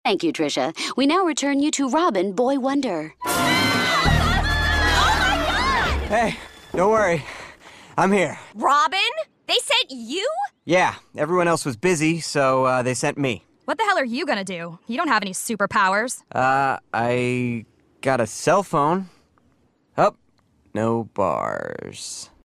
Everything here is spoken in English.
Thank you, Trisha. We now return you to Robin, Boy Wonder. Hey, don't worry. I'm here. Robin? They sent you? Yeah, everyone else was busy, so they sent me. What the hell are you gonna do? You don't have any superpowers. I got a cell phone. Oh, no bars.